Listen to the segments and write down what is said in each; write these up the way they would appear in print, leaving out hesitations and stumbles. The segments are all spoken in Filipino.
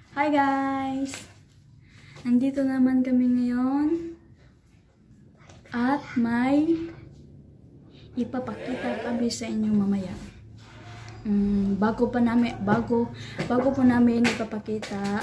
Hi guys! Nandito naman kami ngayon at may ipapakita kami sa inyo mamaya. Bago po namin ipapakita,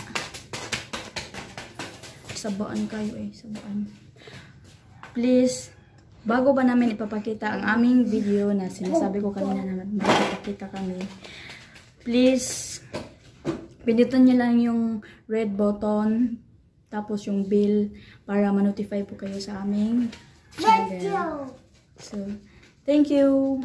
sabaan kayo sabaan. Please, bago ba namin ipapakita ang aming video na sinasabi ko kanina na may ipapakita kami, please, pindutin nyo lang yung red button, tapos yung bell, para ma-notify po kayo sa aming channel. So, thank you!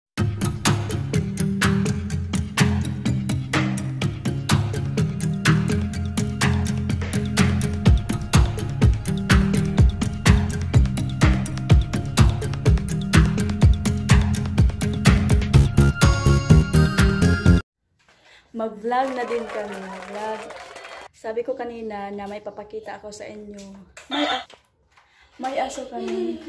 Mag-vlog na din kami. Vlog. Sabi ko kanina na may papakita ako sa inyo. May aso kami.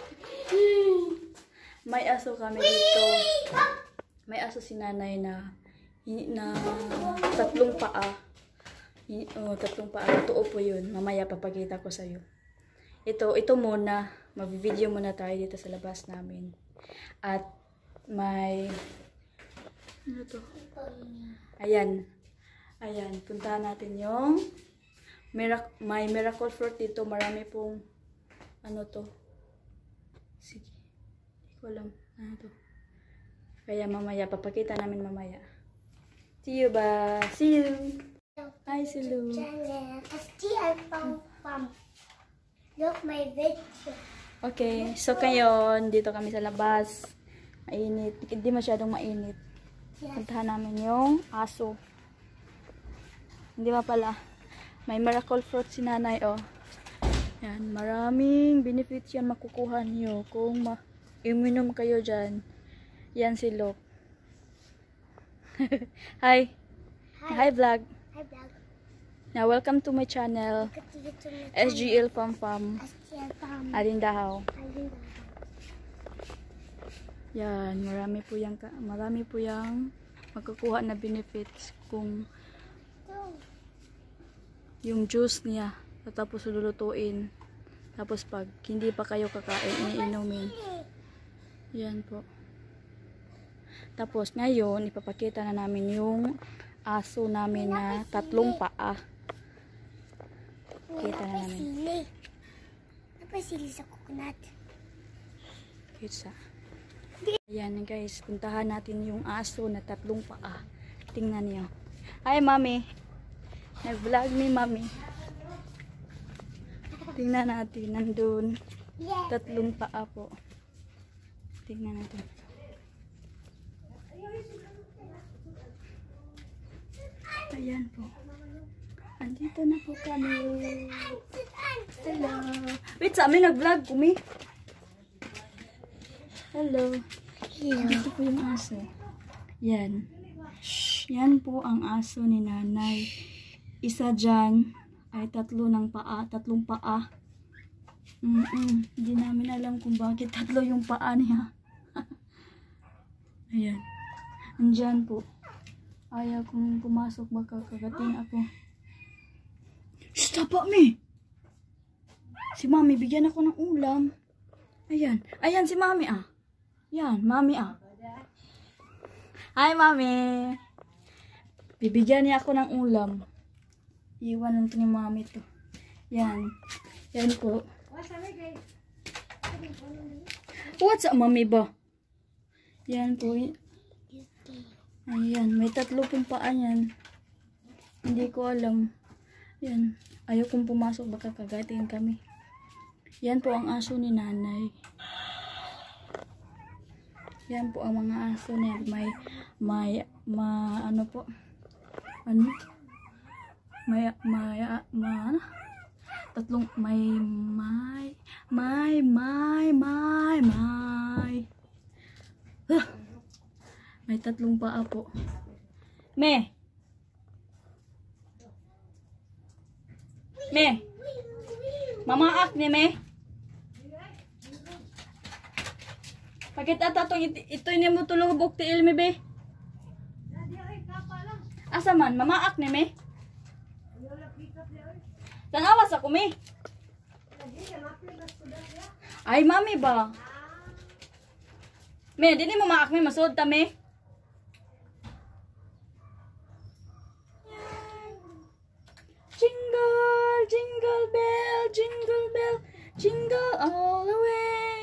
May aso kami dito. May aso si nanay na tatlong paa. Tatlong paa. Totoo po yun. Mamaya papakita ko sa iyo. Ito muna. Mag-video muna tayo dito sa labas namin. At may... Ano to? Ayan. Puntahan natin yung may miracle fruit dito. Marami pong ano to. Sige. Hindi ko alam. Ano to. Kaya mamaya. Papakita namin mamaya. See you ba? See you. Hi, Silu. Look my video. Okay. So, ngayon, dito kami sa labas. Mainit. Hindi masyadong mainit. Puntahan namin yung aso. Hindi ba pala? May miracle fruit si nanay, oh. Yan, maraming benefits yan makukuha niyo kung uminom kayo dyan. Yan si Lok. Hi. Hi vlog. Hi vlog. Now welcome to my channel. SGL Fam. Alindahaw. Yan, marami po yang magkukuha na benefits kung yung juice niya, tapos lulutuin, tapos pag hindi pa kayo kakain, iinumin. Yan po. Tapos ngayon, ipapakita na namin yung aso namin na tatlong paa. Kita na namin. Napasili sa coconut. Kita. Ayan guys, puntahan natin yung aso na tatlong paa. Tingnan niyo. Hi mami. Nag-vlog ni mami. Tingnan natin, nandun. Tatlong paa po. Tingnan natin. Ayan po. Andito na po kami. Hello. Wait, sa amin nag-vlog kumi. Hello. Dito po yung aso. Yan. Yan po ang aso ni nanay. Isa dyan ay tatlong paa. Hindi namin alam kung bakit tatlo yung paa niya. Ayan. Andyan po. Ayaw kong pumasok, baka kagatin ako. Stop me! Si mami, bigyan ako ng ulam. Ayan. Ayan si mami ah. Yan, mami ah. Hi, mami. Bibigyan niya ako ng ulam. Iwan lang ito ni mami to. Yan. Yan po. What's up, mami ba? Yan po. Ayan, may tatlo pong paa yan. Hindi ko alam. Yan. Ayaw kong pumasok, baka kagatin kami. Yan po ang aso ni nanay. Yan po ang mga aso na yan. Ano po? Ano? Tatlong may tatlong paa po. Me. Mamaak ni me. Pakit ata ito niya mo tulog bukti ilmi be. Asa man, mamaak ni me? Tanawas ako, me. Ay, mami ba? Me, di mo maakmi masud ta, me. Jingle, jingle bell, jingle all the way.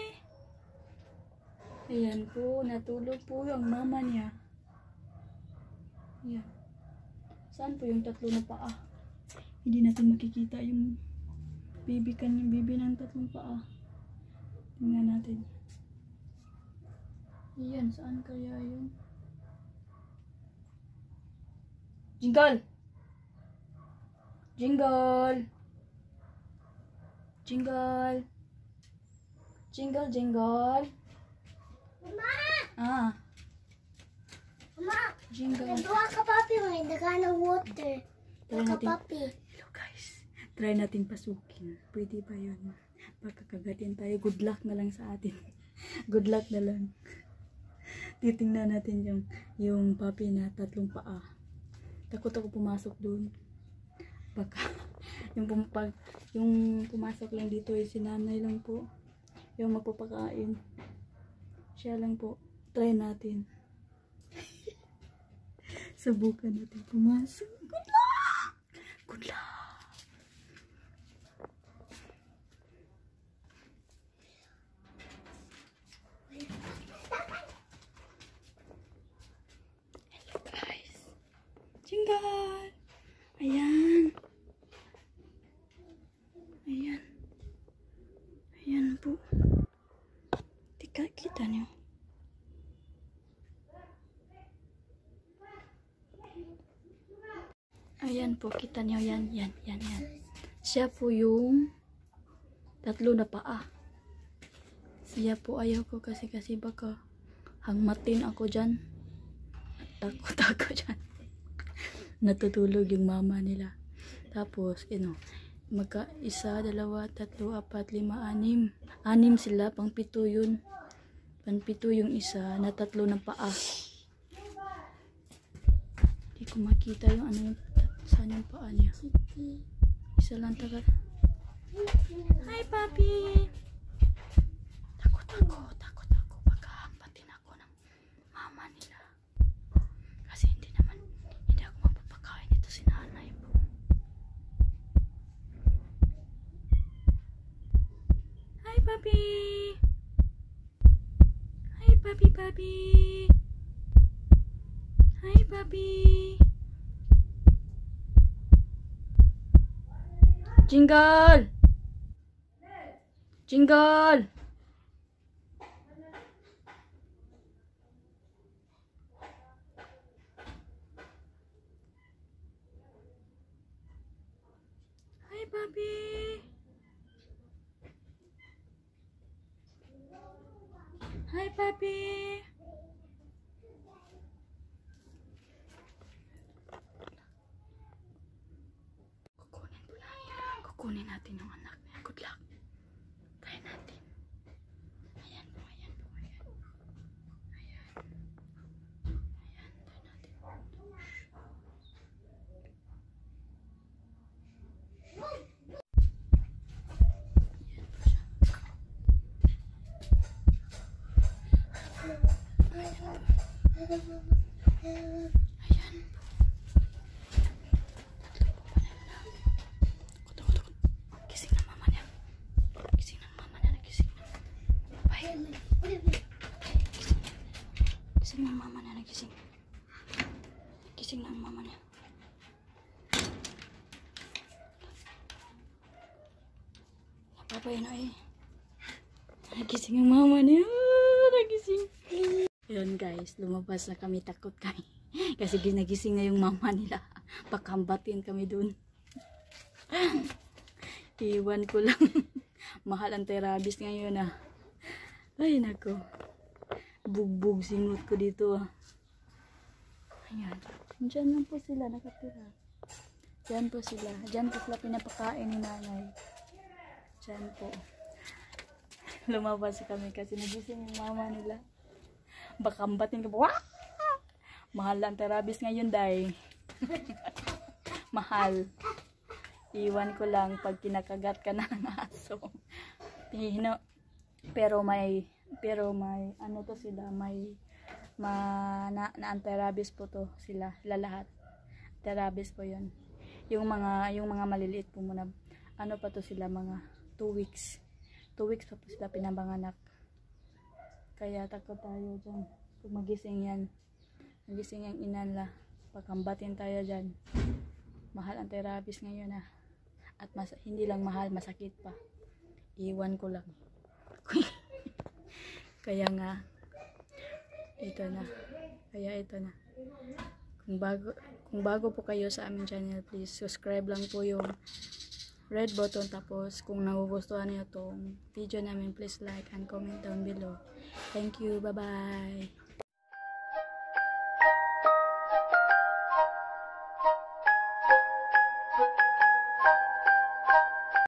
Ayan po, natulog po ang mama niya. Ayan. Saan po yung tatlo na paa? Hindi natin makikita yung baby ng tatlong paa. Tingnan natin. Ayan, saan kaya yun? Jingle! Jingle! Jingle! Jingle, jingle! Mama! Ah, Mama! jingle. Nagawa ka papi mo, hindi ka ng water. Try Naka natin. papi. Hello guys. Try natin pasukin. Pwede ba yun? Pagkakagatin tayo. Good luck na lang sa atin. Good luck na lang. Titingnan natin yung puppy na tatlong paa. Takot ako pumasok dun. Baka yung pumasok lang dito ay si nanay lang po. Yung magpapakain. Siya lang po. Try natin. Subukan natin pumasok. Good luck! Good luck! Hello guys. Jingle! Ayan. Ayan. Ayan po. Kita niyo. Ayan po, kita niyo yan. Siya po yung tatlo na paa. Siya po ayaw ko kasi baka hangmatin ako dyan. Takot ako dyan. Natutulog yung mama nila. Tapos, magka isa, dalawa, tatlo, apat, lima, anim. Anim sila, pang pito yun. Pang pito yung isa na tatlo ng paa. Hindi ko makita yung saan yung paa niya. Isa lang tagal. Hi, papi! Takot ako. Baka hangpatin ako ng mama nila. Kasi hindi ako mapapakain ito si nanay po. Hi, papi! Hi, papi! Hi, papi! Jingle! Jingle! Hi, papi! Hi, papi! Kukunin natin yung anak niya. Good luck. Try natin. Ayan po. Ayan. Try natin. Ayan. Gising ng mama niya. Nagising. Gising ng mama niya. Gising ng mama niya. Napapay na eh. Nagising ang mama niya. Nagising. Ayun guys, lumabas na kami. Takot kami. Kasi ginagising na yung mama nila. Pakambatin kami dun. Iwan ko lang. Mahal ang terabis ngayon ah. Ay nako. Bugbog singot ko dito ah. Ayan. Diyan lang po sila nakatira. Diyan po sila pinapakain ni nanay. Diyan po. Lumabas kami kasi nagising yung mama nila. Bakambatin ko. Wah! Mahal ang terabis ngayon, day. Mahal. Iwan ko lang pag kinakagat ka na ng aso. Pero may ano to sila, may na anti-rabies po to sila lahat. Anti-rabies po 'yon. Yung mga maliliit po muna, ano pa to sila, mga 2 weeks. 2 weeks pa po sila pinabanganak. Kaya takot tayo dyan. Kung magising yung inanla, pagkambatin tayo dyan. Mahal ang therapist ngayon At hindi lang mahal, masakit pa. Iwan ko lang. Kaya nga, ito na. Kung bago po kayo sa aming channel, please subscribe lang po yung red button. Tapos kung nagugustuhan niyo tong video namin, please like and comment down below. Thank you. Bye bye.